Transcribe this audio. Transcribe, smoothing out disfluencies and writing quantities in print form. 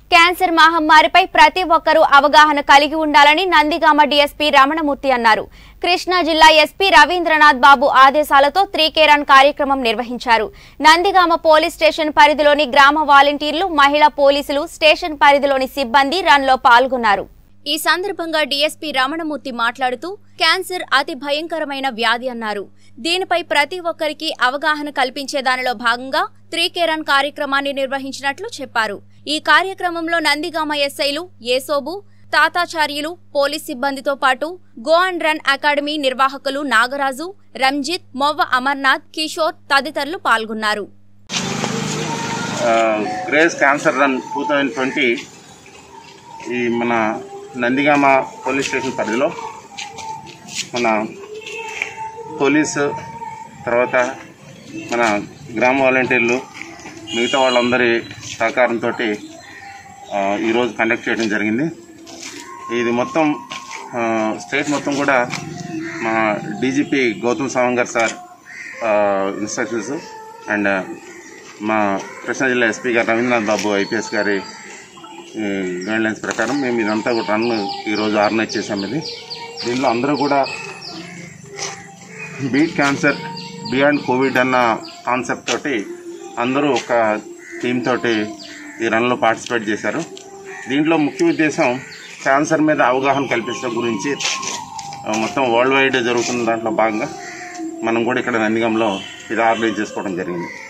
Cancer మహమ్మారిపై ప్రతి ఒక్కరూ అవగాహన కలిగి ఉండాలని నందిగామ డీఎస్పీ రమణమూర్తి అన్నారు. కృష్ణా జిల్లా ఎస్పీ రవీంద్రనాథ్ బాబు ఆదేశాలతో 3K రన్ కార్యక్రమం నిర్వహించారు. నందిగామ పోలీస్ స్టేషన్ పరిధిలోని గ్రామ వాలంటీర్లు, మహిళా పోలీసులు, స్టేషన్ పరిధిలోని సిబ్బంది రన్ లో పాల్గొన్నారు. ఈ సందర్భంగా డీఎస్పీ రమణమూర్తి మాట్లాడుతూ క్యాన్సర్ అతి భయంకరమైన వ్యాధి అన్నారు. దీనిపై ప్రతి ఒక్కరికి అవగాహన కల్పించే దానిలో భాగంగా 3K రన్ కార్యక్రమాన్ని నిర్వహించినట్లు చెప్పారు. ఈ కార్యక్రమంలో నందిగామ ఎస్ఐలు ఏసోబు, తాతాచార్యులు, పోలీస్ సిబ్బందితో పాటు గో అండ్ రన్ అకాడమీ నిర్వాహకులు నాగరాజు, రంజిత్, మొవ్వ అమర్నాథ్, కిషోర్ తదితరులు పాల్గొన్నారు. గ్రేస్ క్యాన్సర్ రన్ 2020 ఈ మన నందిగామ పోలీస్ స్టేషన్ పరిధిలో మన పోలీసు తర్వాత మన గ్రామ వాలంటీర్లు మిగతా వాళ్ళందరి సహకారంతో ఈరోజు కండక్ట్ చేయడం జరిగింది. ఇది మొత్తం స్టేట్ మొత్తం కూడా మా DGP Gautam Sawang sir instructions and మా కృష్ణా జిల్లా ఎస్పీ గారు రవీంద్రనాథ్ బాబు ఐపీఎస్ గారి గైడ్లైన్స్ ప్రకారం మేము ఇదంతా కూడా రన్ ఈరోజు ఆర్గనైజ్ చేసాం. దీనిలో అందరూ కూడా బీట్ క్యాన్సర్ బియాండ్ కోవిడ్ అన్న కాన్సెప్ట్ తోటి అందరూ ఒక టీమ్ తోటి ఈ రన్లో పార్టిసిపేట్ చేశారు. దీంట్లో ముఖ్య ఉద్దేశం క్యాన్సర్ మీద అవగాహన కల్పించడం గురించి మొత్తం వరల్డ్ వైడ్ జరుగుతున్న దాంట్లో భాగంగా మనం కూడా ఇక్కడ నందిగామలో ఇది ఆర్గనైజ్ చేసుకోవడం జరిగింది.